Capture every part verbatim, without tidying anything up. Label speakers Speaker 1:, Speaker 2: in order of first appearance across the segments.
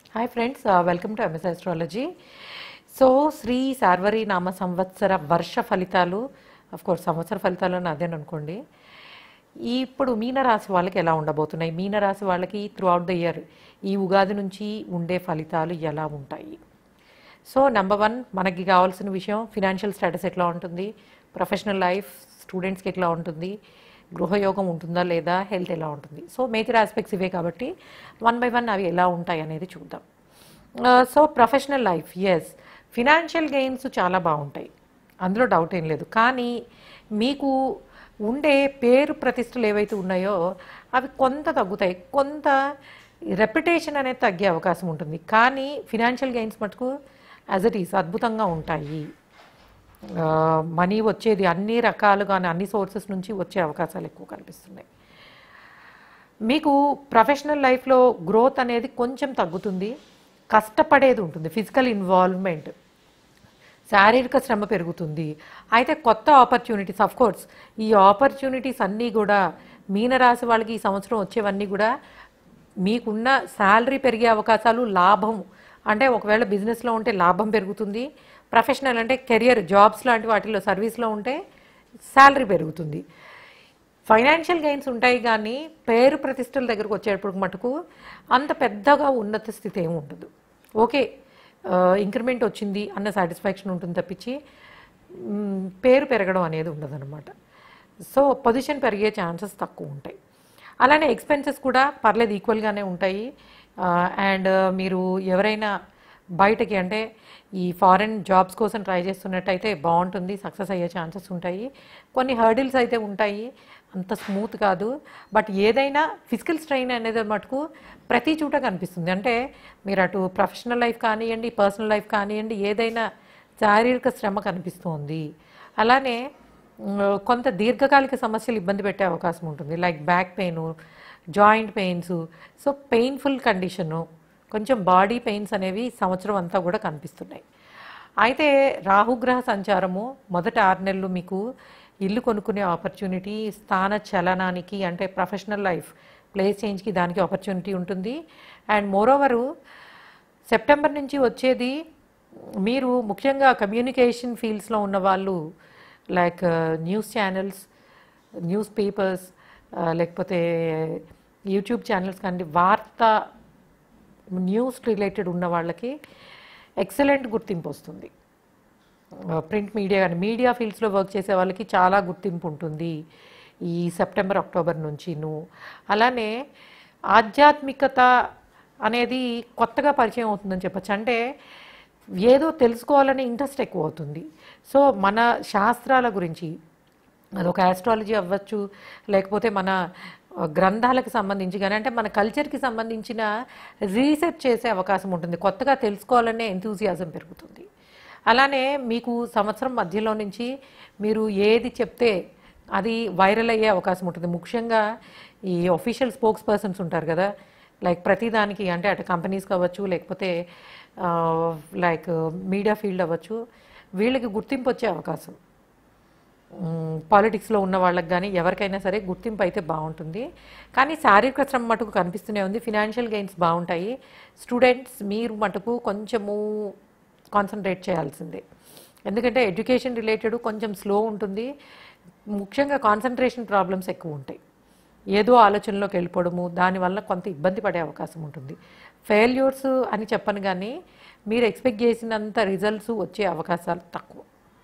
Speaker 1: Hi friends, uh, welcome to M S Astrology. So Shri Sharvari నామ సంవత్సర వర్ష ఫలితాలు, అఫ్ కోర్స్ సంవత్సర ఫలితాలు అని అదేను అనుకోండి. ఇప్పుడు మీనరాశి వాళ్ళకి ఎలా ఉండబోతున్నాయి, మీనరాశి వాళ్ళకి త్రూ అవుట్ ద ఇయర్ ఈ ఉగాది నుంచి ఉండే ఫలితాలు ఎలా ఉంటాయి? సో నెంబర్ వన్, మనకి కావాల్సిన విషయం ఫినాన్షియల్ స్టేటస్ ఎట్లా ఉంటుంది, ప్రొఫెషనల్ లైఫ్ స్టూడెంట్స్కి ఎట్లా ఉంటుంది, గృహయోగం ఉంటుందా లేదా, హెల్త్ ఎలా ఉంటుంది. సో మేజర్ ఆస్పెక్ట్స్ ఇవే కాబట్టి వన్ బై వన్ అవి ఎలా ఉంటాయి అనేది చూద్దాం. So professional life, yes financial gains చాలా బాగుంటాయి, అందులో డౌట్ ఏం లేదు. కానీ మీకు ఉండే పేరు ప్రతిష్టలు ఏవైతే ఉన్నాయో అవి కొంత తగ్గుతాయి, కొంత రెప్యుటేషన్ అనేది తగ్గే అవకాశం ఉంటుంది. కానీ ఫినాన్షియల్ గెయిన్స్ మటుకు యాజ్ ఇట్ ఈస్ అద్భుతంగా ఉంటాయి. మనీ వచ్చేది అన్ని రకాలుగా అన్ని సోర్సెస్ నుంచి వచ్చే అవకాశాలు ఎక్కువ కనిపిస్తున్నాయి. మీకు ప్రొఫెషనల్ లైఫ్లో గ్రోత్ అనేది కొంచెం తగ్గుతుంది, కష్టపడేది ఉంటుంది, ఫిజికల్ ఇన్వాల్వ్మెంట్, శారీరక శ్రమ పెరుగుతుంది. అయితే కొత్త ఆపర్చునిటీస్, ఆఫ్ కోర్స్ ఈ ఆపర్చునిటీస్ అన్నీ కూడా మీనరాశి వాళ్ళకి ఈ సంవత్సరం వచ్చేవన్నీ కూడా మీకున్న శాలరీ పెరిగే అవకాశాలు, లాభం అంటే ఒకవేళ బిజినెస్లో ఉంటే లాభం పెరుగుతుంది, ప్రొఫెషనల్ అంటే కెరియర్ జాబ్స్ లాంటి వాటిలో సర్వీస్లో ఉంటే శాలరీ పెరుగుతుంది. ఫైనాన్షియల్ గెయిన్స్ ఉంటాయి, కానీ పేరు ప్రతిష్టల దగ్గరకు వచ్చేటప్పుడు మటుకు అంత పెద్దగా ఉన్నత స్థితి ఏమి ఉండదు. ఓకే, ఇంక్రిమెంట్ వచ్చింది అన్న సాటిస్ఫాక్షన్ ఉంటుంది తప్పించి పేరు పెరగడం అనేది ఉండదన్నమాట. సో పొజిషన్ పెరిగే ఛాన్సెస్ తక్కువ ఉంటాయి. అలానే ఎక్స్పెన్సెస్ కూడా పర్లేదు ఈక్వల్గానే ఉంటాయి. అండ్ మీరు ఎవరైనా బయటకి అంటే ఈ ఫారెన్ జాబ్స్ కోసం ట్రై చేస్తున్నట్టయితే బాగుంటుంది, సక్సెస్ అయ్యే ఛాన్సెస్ ఉంటాయి. కొన్ని హర్డిల్స్ అయితే ఉంటాయి, అంత స్మూత్ కాదు. బట్ ఏదైనా ఫిజికల్ స్ట్రెయిన్ అనేది మటుకు ప్రతి చోట కనిపిస్తుంది. అంటే మీరు అటు ప్రొఫెషనల్ లైఫ్ కానివ్వండి, పర్సనల్ లైఫ్ కానివ్వండి, ఏదైనా శారీరక శ్రమ కనిపిస్తుంది. అలానే కొంత దీర్ఘకాలిక సమస్యలు ఇబ్బంది పెట్టే అవకాశం ఉంటుంది, like back pain, joint pains. So painful condition, కొంచెం బాడీ పెయిన్స్ అనేవి సంవత్సరం అంతా కూడా కనిపిస్తున్నాయి. అయితే రాహుగ్రహ సంచారము మొదట ఆరు నెలలు మీకు ఇల్లు కొనుక్కునే ఆపర్చునిటీ, స్థాన చలనానికి అంటే ప్రొఫెషనల్ లైఫ్ ప్లేస్ చేంజ్కి దానికి ఆపర్చునిటీ ఉంటుంది. అండ్ మోరోవరు సెప్టెంబర్ నుంచి వచ్చేది మీరు ముఖ్యంగా కమ్యూనికేషన్ ఫీల్డ్స్లో ఉన్న వాళ్ళు, like news channels, news papers, లేకపోతే యూట్యూబ్ ఛానల్స్ కానీ వార్త న్యూస్ రిలేటెడ్ ఉన్న వాళ్ళకి ఎక్సలెంట్ గుర్తింపు వస్తుంది. ప్రింట్ మీడియా కానీ మీడియా ఫీల్డ్స్లో వర్క్ చేసే వాళ్ళకి చాలా గుర్తింపు ఉంటుంది ఈ సెప్టెంబర్ అక్టోబర్ నుంచిను. అలానే ఆధ్యాత్మికత అనేది కొత్తగా పరిచయం అవుతుందని చెప్పచ్చు. అంటే ఏదో తెలుసుకోవాలనే ఇంట్రెస్ట్ ఎక్కువ అవుతుంది. సో మన శాస్త్రాల గురించి, అదొక ఆస్ట్రాలజీ అవ్వచ్చు, లేకపోతే మన గ్రంథాలకు సంబంధించి కానీ, అంటే మన కల్చర్కి సంబంధించిన రీసెర్చ్ చేసే అవకాశం ఉంటుంది, కొత్తగా తెలుసుకోవాలనే ఎంతూజియాజం పెరుగుతుంది. అలానే మీకు సంవత్సరం మధ్యలో నుంచి మీరు ఏది చెప్తే అది వైరల్ అయ్యే అవకాశం ఉంటుంది. ముఖ్యంగా ఈ ఒఫీషియల్ స్పోక్స్ పర్సన్స్ ఉంటారు కదా, లైక్ ప్రతిదానికి, అంటే అటు కంపెనీస్ కావచ్చు, లేకపోతే లైక్ మీడియా ఫీల్డ్ అవ్వచ్చు, వీళ్ళకి గుర్తింపు వచ్చే అవకాశం, పాలిటిక్స్లో ఉన్న వాళ్ళకి కానీ ఎవరికైనా సరే గుర్తింపు అయితే బాగుంటుంది. కానీ శారీరక శ్రమ మటుకు కనిపిస్తూనే ఉంది. ఫినాన్షియల్ గెయిన్స్ బాగుంటాయి. స్టూడెంట్స్ మీరు మటుకు కొంచెము కాన్సన్ట్రేట్ చేయాల్సిందే, ఎందుకంటే ఎడ్యుకేషన్ రిలేటెడ్ కొంచెం స్లో ఉంటుంది. ముఖ్యంగా కాన్సన్ట్రేషన్ ప్రాబ్లమ్స్ ఎక్కువ ఉంటాయి, ఏదో ఆలోచనలోకి వెళ్ళిపోవడము, దానివల్ల కొంత ఇబ్బంది పడే అవకాశం ఉంటుంది. ఫెయిల్యూర్స్ అని చెప్పను, కానీ మీరు ఎక్స్పెక్ట్ చేసినంత రిజల్ట్స్ వచ్చే అవకాశాలు తక్కువ.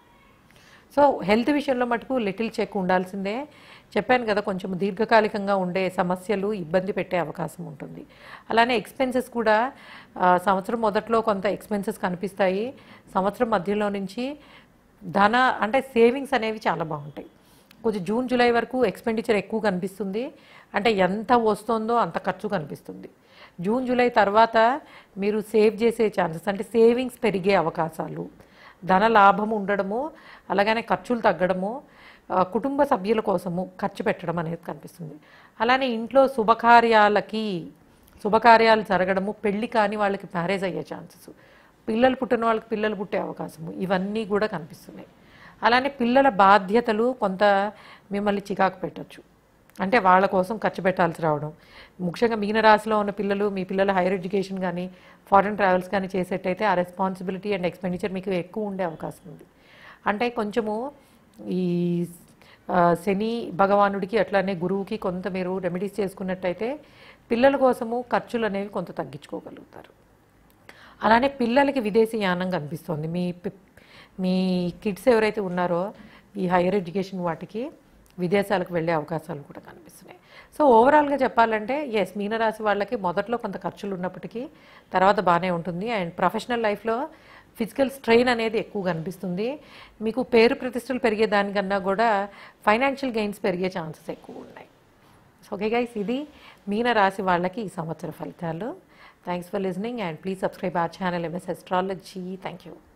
Speaker 1: సో హెల్త్ విషయంలో మటుకు లిటిల్ చెక్ ఉండాల్సిందే. చెప్పాను కదా, కొంచెం దీర్ఘకాలికంగా ఉండే సమస్యలు ఇబ్బంది పెట్టే అవకాశం ఉంటుంది. అలానే ఎక్స్పెన్సెస్ కూడా సంవత్సరం మొదట్లో కొంత ఎక్స్పెన్సెస్ కనిపిస్తాయి, సంవత్సరం మధ్యలో నుంచి ధన అంటే సేవింగ్స్ అనేవి చాలా బాగుంటాయి. కొంచెం జూన్ జూలై వరకు ఎక్స్పెండిచర్ ఎక్కువ కనిపిస్తుంది, అంటే ఎంత వస్తుందో అంత ఖర్చు కనిపిస్తుంది. జూన్ జూలై తర్వాత మీరు సేవ్ చేసే ఛాన్సెస్, అంటే సేవింగ్స్ పెరిగే అవకాశాలు, ధన లాభం ఉండడము, అలాగనే ఖర్చులు తగ్గడము, కుటుంబ సభ్యుల కోసము ఖర్చు పెట్టడం అనేది కనిపిస్తుంది. అలానే ఇంట్లో శుభకార్యాలకి శుభకార్యాలు జరగడము, పెళ్ళి కాని వాళ్ళకి మ్యారేజ్ అయ్యే ఛాన్సెస్, పిల్లలు పుట్టిన వాళ్ళకి పిల్లలు పుట్టే అవకాశము, ఇవన్నీ కూడా కనిపిస్తున్నాయి. అలానే పిల్లల బాధ్యతలు కొంత మిమ్మల్ని చికాకు పెట్టచ్చు. అంటే వాళ్ళ కోసం ఖర్చు పెట్టాల్సి రావడం. ముఖ్యంగా మీనరాశిలో ఉన్న పిల్లలు, మీ పిల్లల హైయర్ ఎడ్యుకేషన్ కానీ ఫారెన్ ట్రావెల్స్ కానీ చేసేట్టయితే ఆ రెస్పాన్సిబిలిటీ అండ్ ఎక్స్పెండిచర్ మీకు ఎక్కువ ఉండే అవకాశం ఉంది. అంటే కొంచెము ఈ ఆ, శని భగవానుడికి అట్లానే గురువుకి కొంత మీరు రెమెడీస్ చేసుకున్నట్టయితే పిల్లల కోసము ఖర్చులు అనేవి కొంత తగ్గించుకోగలుగుతారు. అలానే పిల్లలకి విదేశీ యానం కనిపిస్తుంది. మీ పి- మీ కిడ్స్ ఎవరైతే ఉన్నారో ఈ హైయర్ ఎడ్యుకేషన్ వాటికి విదేశాలకు వెళ్ళే అవకాశాలు కూడా కనిపిస్తున్నాయి. సో ఓవరాల్గా చెప్పాలంటే ఎస్, మీనరాశి వాళ్ళకి మొదట్లో కొంత ఖర్చులు ఉన్నప్పటికీ తర్వాత బాగానే ఉంటుంది. అండ్ ప్రొఫెషనల్ లైఫ్లో ఫిజికల్ స్ట్రెయిన్ అనేది ఎక్కువ కనిపిస్తుంది. మీకు పేరు ప్రతిష్టలు పెరిగే దానికన్నా కూడా ఫైనాన్షియల్ గెయిన్స్ పెరిగే ఛాన్సెస్ ఎక్కువ ఉన్నాయి. సో ఓకే గైస్, ఇది మీనరాశి వాళ్ళకి ఈ సంవత్సర ఫలితాలు. Thanks for listening and please subscribe our channel MS astrology. Thank you.